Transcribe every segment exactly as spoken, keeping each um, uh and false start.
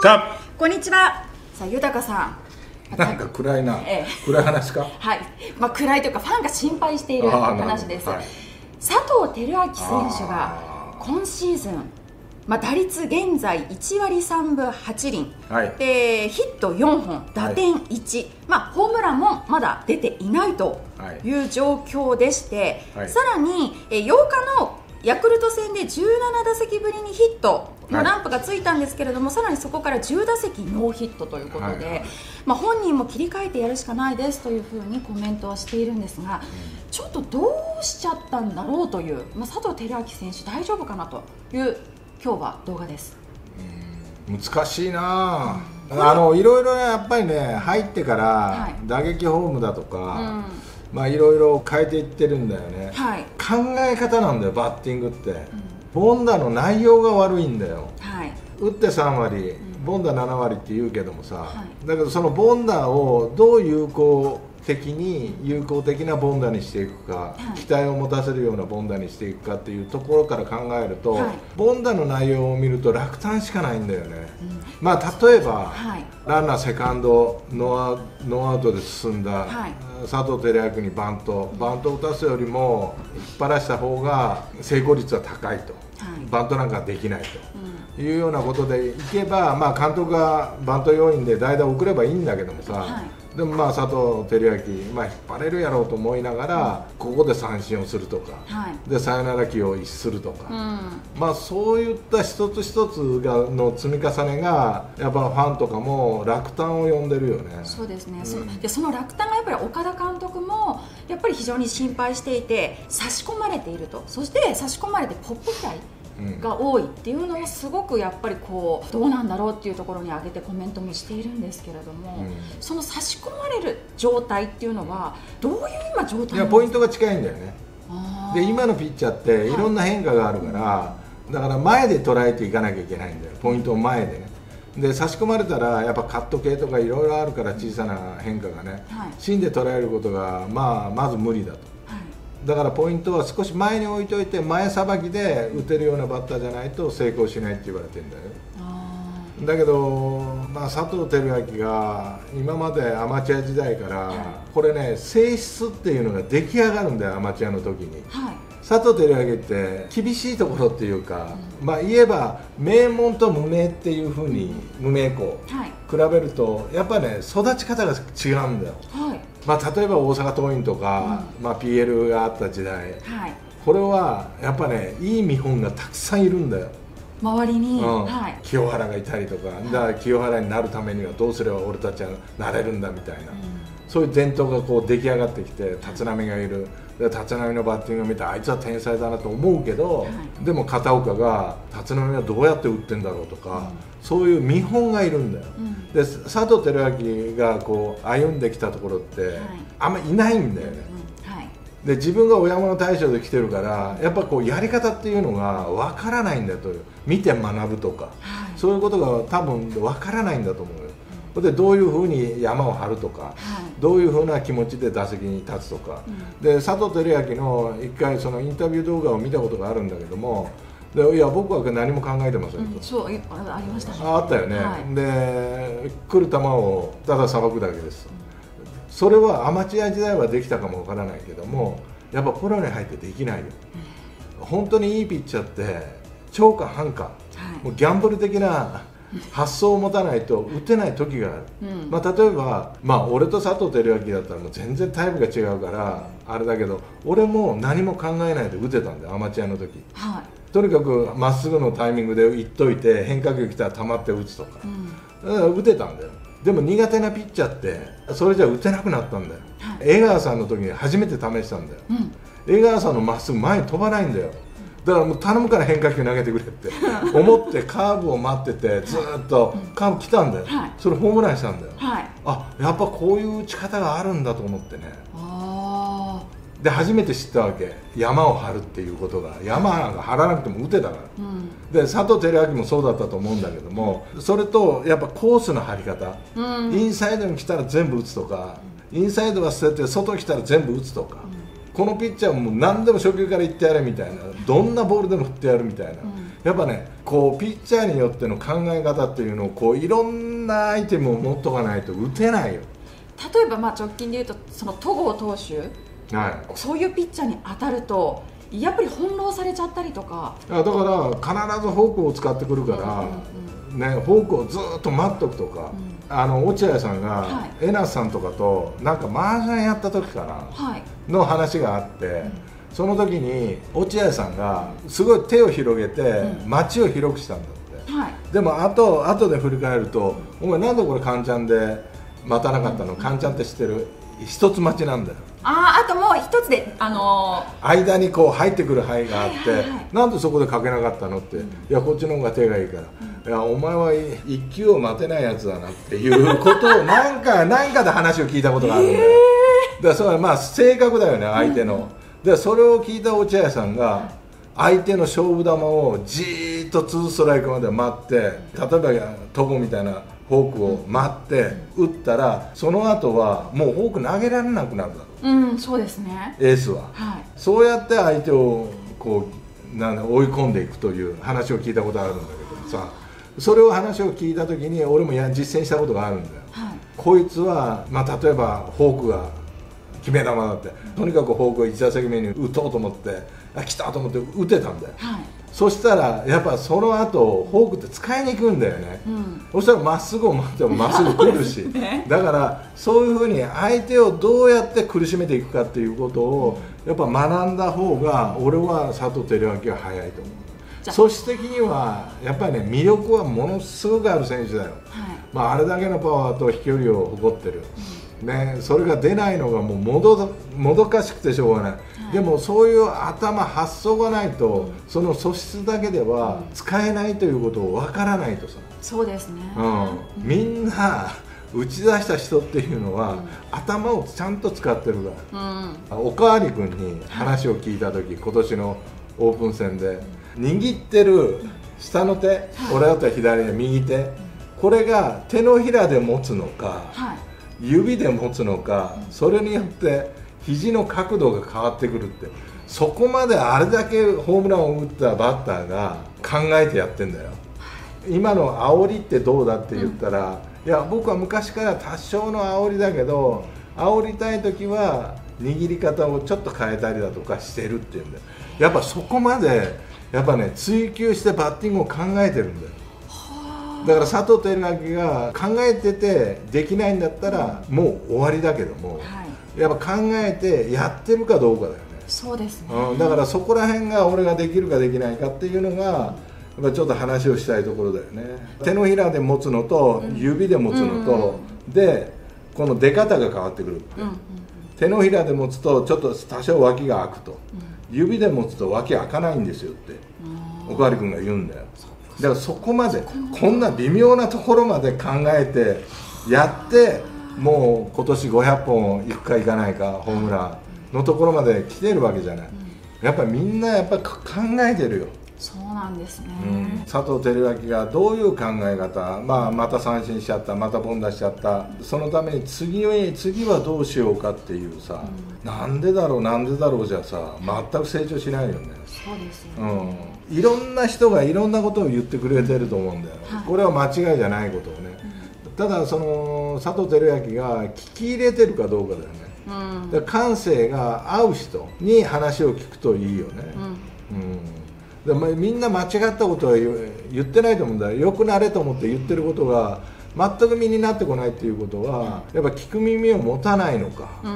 さあこんにちは。さあ豊さん、 なんか暗いな、 ええ、 暗い話か。 はい、まあ、暗いというかファンが心配している話です、はい、佐藤輝明選手が今シーズン、まあ、打率現在いちわりさんぶはちりん、はい、でヒットよんほん打点いち、はい、まあ、ホームランもまだ出ていないという状況でして、はい、さらにようかのヤクルト戦でじゅうななだせきぶりにヒットのランプがついたんですけれども、はい、さらにそこからじゅうだせきノーヒットということで、はい、まあ、本人も切り替えてやるしかないですというふうにコメントはしているんですが、うん、ちょっとどうしちゃったんだろうという、まあ、佐藤輝明選手大丈夫かなという今日は動画です。 うん、難しいな、うん、あのいろいろやっぱりね、入ってから打撃フォームだとか、はい、うん、まあいろいろ変えていってるんだよね、はい、考え方なんだよバッティングって、うん、ボンダの内容が悪いんだよ、はい、打ってさんわり、うん、ボンダななわりって言うけどもさ、はい、だけどそのボンダをどう有効的に有効的なボンダにしていくか、はい、期待を持たせるようなボンダにしていくかっていうところから考えると、はい、ボンダの内容を見ると落胆しかないんだよね、うん、まあ例えば、はい、ランナーセカンドノーア、ノーアウトで進んだ、はい、佐藤輝明にバントバントを打たすよりも引っ張らした方が成功率は高いと、はい、バントなんかできないと、うん、いうようなことでいけば、まあ、監督がバント要員で代打を送ればいいんだけどもさ、はい、でもまあ佐藤輝明、まあ、引っ張れるやろうと思いながら、うん、ここで三振をするとか、はい、でサヨナラ機を逸するとか、うん、まあそういった一つ一つがの積み重ねがやっぱファンとかも落胆を呼んでるよね。 そうですね、うん、そ, でその落胆がやっぱり岡田監督もやっぱり非常に心配していて、差し込まれていると、そして差し込まれてポップフライが多いっていうのをすごくやっぱりこうどうなんだろうっていうところに挙げてコメントもしているんですけれども、うん、その差し込まれる状態っていうのはどういう今状態なんですか？ いやポイントが近いんだよね。で今のピッチャーっていろんな変化があるから、はい、だから前で捉えていかなきゃいけないんだよ、ポイントを前でね。で差し込まれたらやっぱカット系とかいろいろあるから小さな変化がね、はい、芯で捉えることが、まあ、まず無理だと。だからポイントは少し前に置いといて前さばきで打てるようなバッターじゃないと成功しないって言われてるんだよ。だけど、まあ、佐藤輝明が今までアマチュア時代からこれね、性質っていうのが出来上がるんだよアマチュアの時に、はい、佐藤輝明って厳しいところっていうか、うん、まあ言えば名門と無名っていうふうに、うん、無名校、はい、比べるとやっぱね育ち方が違うんだよ、はい、まあ、例えば大阪桐蔭とか、うん、まあ、ピーエル があった時代、はい、これはやっぱねいい見本がたくさんいるんだよ周りに、うん、 はい、清原がいたりとか、はい、だから清原になるためにはどうすれば俺たちはなれるんだみたいな、うん、そういう伝統がこう出来上がってきて立浪がいる、で立浪のバッティングを見てあいつは天才だなと思うけど、はい、でも片岡が立浪はどうやって打ってんだろうとか、うん、そういう見本がいるんだよ、うん、で佐藤輝明がこう歩んできたところって、はい、あんまりいないんだよね、うん、はい、で自分が親物大将で来てるからやっぱこうやり方っていうのが分からないんだよという、見て学ぶとか、はい、そういうことが多分分からないんだと思うよ。でどういうふうに山を張るとか、はい、どういうふうな気持ちで打席に立つとか、うん、で佐藤輝明の一回そのインタビュー動画を見たことがあるんだけども、でいや僕は何も考えてませんと、うん、そう あ, ありましたね、あ, あったよね、はい、で来る球をたださばくだけです、うん、それはアマチュア時代はできたかもわからないけどもやっぱプロに入ってできないよ、うん、本当にいいピッチャーって超か半か、はい、もうギャンブル的な発想を持たないと打てない時がある、うん、まあ、例えば、まあ、俺と佐藤輝明だったらもう全然タイプが違うからあれだけど俺も何も考えないで打てたんだよアマチュアの時、はい、とにかくまっすぐのタイミングでいっといて変化球来たら溜まって打つとか、うん、だから打てたんだよ。でも苦手なピッチャーってそれじゃ打てなくなったんだよ、はい、江川さんの時に初めて試したんだよ、うん、江川さんのまっすぐ前に飛ばないんだよ。だからもう頼むから変化球投げてくれって思ってカーブを待っててずっとカーブ来たんだよ、はい、それホームランしたんだよ、はい、あやっぱこういう打ち方があるんだと思ってね、あで初めて知ったわけ、山を張るっていうことが。山が張らなくても打てたから、うん、で佐藤輝明もそうだったと思うんだけども、それとやっぱコースの張り方、うん、インサイドに来たら全部打つとか、うん、インサイドは捨てて外に来たら全部打つとか、 このピッチャーも何でも初球からいってやれみたいな、どんなボールでも振ってやるみたいな、うん、やっぱねこうピッチャーによっての考え方っていうのをこういろんなアイテムを持っとかないと打てないよ。 例えばまあ直近でいうとその戸郷投手、はい、そういうピッチャーに当たるとやっぱり翻弄されちゃったりとか。 だから必ずフォークを使ってくるから、うんうんうんね、フォークをずっと待っとくとか、うん、あの落合さんが江夏さんとかとなんか麻雀やった時かな、はい、の話があって、うん、その時に落合さんがすごい手を広げて、うん、街を広くしたんだって、はい、でもあと後で振り返ると、うん、お前なんでこれカンチャンで待たなかったの、うん、カンチャンって知ってる、一つ待ちなんだよ。 ああ、あともう一つで、あのー、間にこう入ってくる範囲があって、はいはいはい、なんでそこでかけなかったのって、うん、いやこっちの方が手がいいから、うん、いやお前は一球を待てないやつだなっていうことを何か何かで話を聞いたことがあるんだよ。だからそれはまあ性格だよね、相手の、うん、でそれを聞いた落合さんが相手の勝負球をじーっとツーストライクまで待って、例えばトボみたいなフォークを待って打ったら、その後はもうフォーク投げられなくなるだろう、 うん、そうですね、 エースは、はい、そうやって相手をこうなん追い込んでいくという話を聞いたことあるんだけどさ、それを話を聞いた時に俺もや実践したことがあるんだよ、はい、こいつは、まあ、例えばフォークが決め球だって、とにかくフォークをいち打席目に打とうと思って、あ来たと思って打てたんだよ、はい、そしたらやっぱその後フォークって使いにくいんだよね、うん、そしたらまっすぐを待ってもまっすぐ来るし、ね、だからそういうふうに相手をどうやって苦しめていくかっていうことをやっぱ学んだ方が俺は佐藤輝明は早いと思う。組織的にはやっぱりね魅力はものすごくある選手だよ、はい、まあ、あれだけのパワーと飛距離を誇ってる、うんね、それが出ないのがもうもど、もどかしくてしょうがない、はい、でもそういう頭発想がないと、うん、その素質だけでは使えないということを分からないとさ、 そうですね、 うん、みんな打ち出した人っていうのは、うん、頭をちゃんと使ってるから、うん、おかわり君に話を聞いた時、はい、今年のオープン戦で、うん、握ってる下の手、はい、俺だったら左で右手、これが手のひらで持つのか、はい、指で持つのか、それによって肘の角度が変わってくるって、そこまであれだけホームランを打ったバッターが考えてやってんだよ。今の煽りってどうだって言ったら、うん、いや僕は昔から多少の煽りだけど、煽りたい時は握り方をちょっと変えたりだとかしてるっていうんだよ。やっぱそこまでやっぱね追求してバッティングを考えてるんだよ。だから佐藤輝明が考えててできないんだったらもう終わりだけども、はい、やっぱ考えてやってるかどうかだよね。 そうですね、 うん、だからそこら辺が俺ができるかできないかっていうのが、やっぱちょっと話をしたいところだよね。手のひらで持つのと指で持つのと、うん、でこの出方が変わってくるって、うんうん、手のひらで持つとちょっと多少脇が開くと、うん、指で持つと脇開かないんですよっておかわり君が言うんだよ。だからそこまでこんな微妙なところまで考えてやって、もう今年ごひゃっぽんいくかいかないかホームランのところまで来てるわけじゃない、うん、やっぱりみんなやっぱ考えてるよ。 そうなんですね、 うん、佐藤輝明がどういう考え方、まあ、また三振しちゃった、また凡打しちゃった、そのために次は次はどうしようかっていうさ、うん、なんでだろうなんでだろうじゃさ全く成長しないよね。 そうですよね、 うん、いろんな人がいろんなことを言ってくれてると思うんだよ、はい、これは間違いじゃないことをね、うん、ただその佐藤輝明が聞き入れてるかどうかだよね、うん、だから感性が合う人に話を聞くといいよね、うんうん、でみんな間違ったことは言ってないと思うんだよ。よくなれと思って言ってることが全く身になってこないっていうことは、やっぱ聞く耳を持たないのか、うん、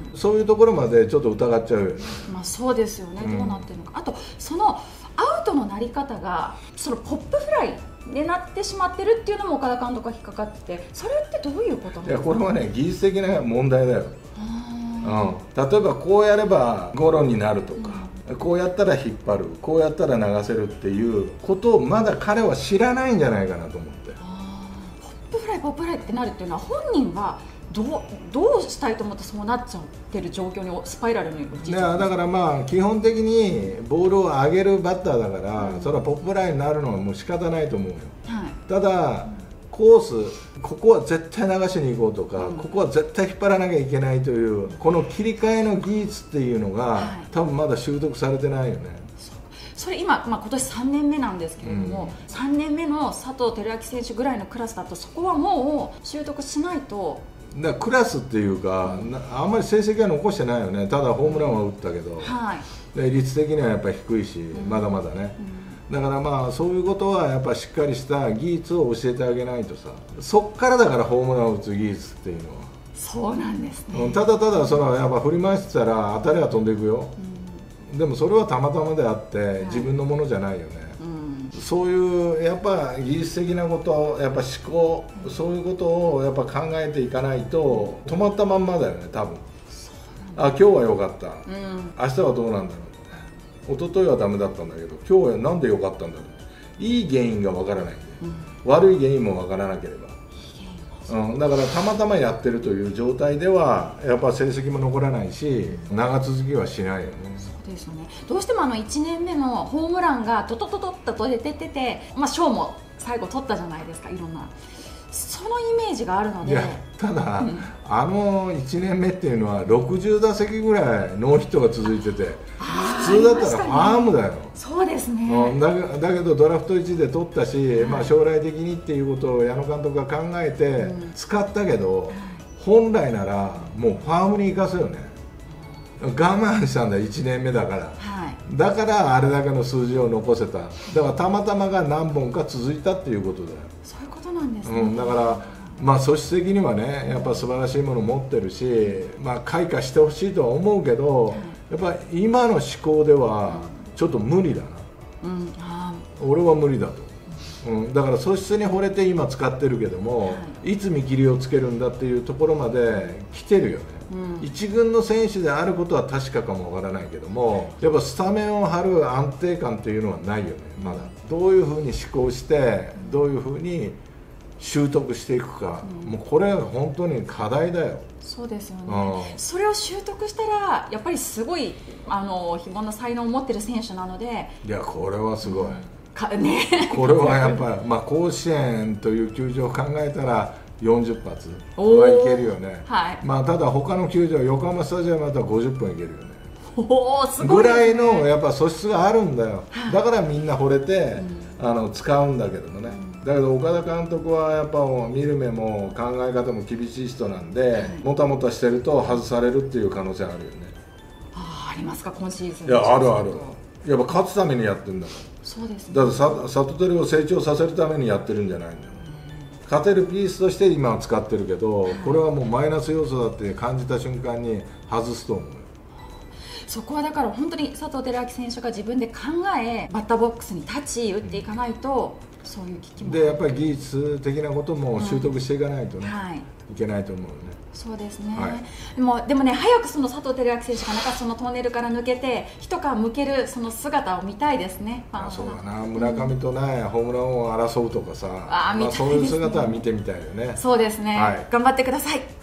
そういうところまでちょっと疑っちゃうよね。 まあそうですよね、どうなってるのか、うん、あとそのアウトのなり方がそのポップフライでなってしまってるっていうのも岡田監督が引っかかって、それってどういうことなんですか？ いやこれはね技術的な問題だよ、うん、例えばこうやればゴロになるとか、うん、こうやったら引っ張る、こうやったら流せるっていうことをまだ彼は知らないんじゃないかなと思って。 ポップフライポップフライってなるっていうのは本人はどう、どうしたいと思ってそうなっちゃってる状況にスパイラルに陥っちゃう。 だからまあ基本的にボールを上げるバッターだから、うん、それはポップフライになるのはもう仕方ないと思うよ、はい、ただコース、ここは絶対流しに行こうとか、うん、ここは絶対引っ張らなきゃいけないというこの切り替えの技術っていうのが、はい、多分まだ習得されてないよね。 それ今、まあ、今年さんねんめなんですけれども、うん、さんねんめの佐藤輝明選手ぐらいのクラスだとそこはもう習得しないと。 だからクラスっていうか、うん、あんまり成績は残してないよね。ただホームランは打ったけど、はい、で率的にはやっぱり低いし、うん、まだまだね、うん、だからまあそういうことはやっぱしっかりした技術を教えてあげないとさ、そっからだからホームランを打つ技術っていうのは。 そうなんですね。 ただただそのやっぱ振り回してたら当たりは飛んでいくよ、うん、でもそれはたまたまであって自分のものじゃないよね、はい、うん、そういうやっぱ技術的なこと、やっぱ思考、そういうことをやっぱ考えていかないと止まったまんまだよね多分。あ、今日は良かった、うん、明日はどうなんだろう、一昨日はダメだったんだけど今日はなんで良かったんだろう、いい原因がわからないんで、うん、悪い原因もわからなければ、うん、だからたまたまやってるという状態ではやっぱ成績も残らないし長続きはしないよね。 そうですよね。どうしてもあのいちねんめのホームランがトトトトッと出てて、まあ、賞も最後取ったじゃないですか、いろんなそのイメージがあるので。いやただ、うん、あのいちねんめっていうのはろくじゅう打席ぐらいノーヒットが続いてて普通だったらファームだよ、ね、 そうですね、 うん、だ, だけどドラフトいちで取ったし、はい、まあ、将来的にっていうことを矢野監督が考えて使ったけど、うん、本来ならもうファームに行かせよね。我慢したんだよいちねんめだから、はい、だからあれだけの数字を残せた。だからたまたまが何本か続いたっていうことだよ。 そういうことなんですね、 うん、だからまあ素質的にはねやっぱ素晴らしいものを持ってるし、まあ、開花してほしいとは思うけど、はい、やっぱり今の思考ではちょっと無理だな、うん、あ俺は無理だと、うん、だから素質に惚れて今使ってるけども、はい、いつ見切りをつけるんだっていうところまで来てるよね、うん、一軍の選手であることは確かかもわからないけども、やっぱスタメンを張る安定感というのはないよねまだ。どういうふうに思考してどういうふうに習得していくか、うん、もうこれは本当に課題だよ。 そうですよね、うん、それを習得したらやっぱりすごいあの非凡な才能を持ってる選手なので。 いやこれはすごい、うんかね、 これはやっぱり、まあ、甲子園という球場を考えたらよんじゅっぱつはいけるよね、はい、まあ、ただ他の球場横浜スタジアムだったらごじゅっぷんいけるよね。 おーすごいですね、 ぐらいのやっぱ素質があるんだよ、はい、だからみんな惚れて、うん、あの使うんだけどもね、うん、だけど岡田監督はやっぱ見る目も考え方も厳しい人なんで、はい、もたもたしてると外されるっていう可能性あるよね。 あ, ありますか今シーズン。 いやあるある、やっぱ勝つためにやってるんだから。 そうですね、 だから佐藤輝を成長させるためにやってるんじゃないんだよ。勝てるピースとして今は使ってるけど、はい、これはもうマイナス要素だって感じた瞬間に外すと思う。 そこはだから本当に佐藤輝明選手が自分で考えバッターボックスに立ち打っていかないと、うん、そういう危機もでやっぱり技術的なことも習得していかないとね、うん、はい、いけないと思うよね。 そうですね、はい、でもでもね早くその佐藤輝明選手がなんかそのトンネルから抜けて一皮むけるその姿を見たいですね。 あそうだな、村上とね、うん、ホームランを争うとかさ、あ、まあ、そういう姿は見てみたいよね。 そうですね、はい、頑張ってください。